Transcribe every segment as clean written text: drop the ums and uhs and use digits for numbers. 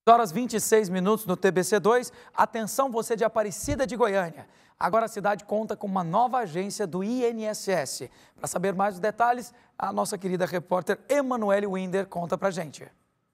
Horas 26 minutos no TBC2. Atenção, você de Aparecida de Goiânia. Agora a cidade conta com uma nova agência do INSS. Para saber mais os detalhes, a nossa querida repórter Emanuele Winder conta pra gente.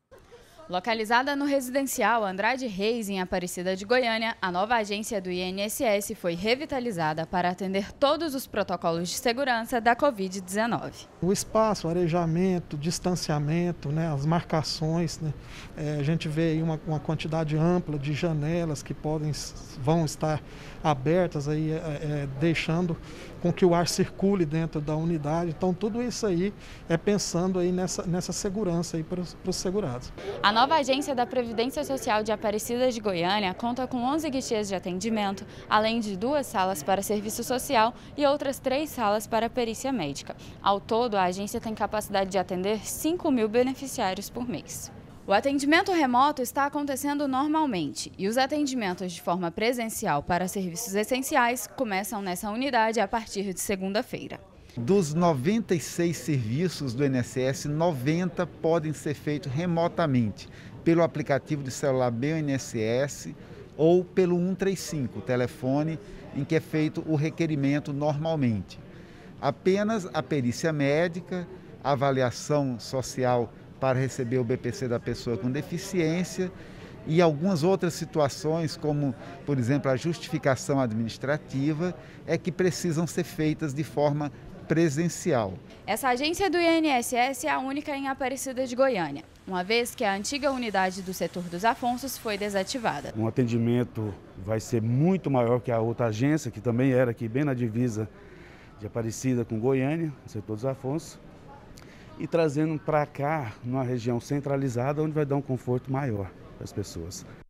Localizada no residencial Andrade Reis, em Aparecida de Goiânia, a nova agência do INSS foi revitalizada para atender todos os protocolos de segurança da Covid-19. O espaço, o arejamento, distanciamento, as marcações, a gente vê aí uma quantidade ampla de janelas que vão estar abertas, aí, deixando com que o ar circule dentro da unidade. Então, tudo isso aí é pensando aí nessa segurança aí para os segurados. A nova agência da Previdência Social de Aparecida de Goiânia conta com 11 guichês de atendimento, além de 2 salas para serviço social e outras 3 salas para perícia médica. Ao todo, a agência tem capacidade de atender 5.000 beneficiários por mês. O atendimento remoto está acontecendo normalmente e os atendimentos de forma presencial para serviços essenciais começam nessa unidade a partir de segunda-feira. Dos 96 serviços do INSS, 90 podem ser feitos remotamente, pelo aplicativo de celular BNSS ou pelo 135, o telefone em que é feito o requerimento normalmente. Apenas a perícia médica, a avaliação social para receber o BPC da pessoa com deficiência e algumas outras situações, como, por exemplo, a justificação administrativa, é que precisam ser feitas de forma presencial. Essa agência do INSS é a única em Aparecida de Goiânia, uma vez que a antiga unidade do setor dos Afonsos foi desativada. Um atendimento vai ser muito maior que a outra agência, que também era aqui bem na divisa de Aparecida com Goiânia, no setor dos Afonsos, e trazendo para cá, numa região centralizada, onde vai dar um conforto maior para as pessoas.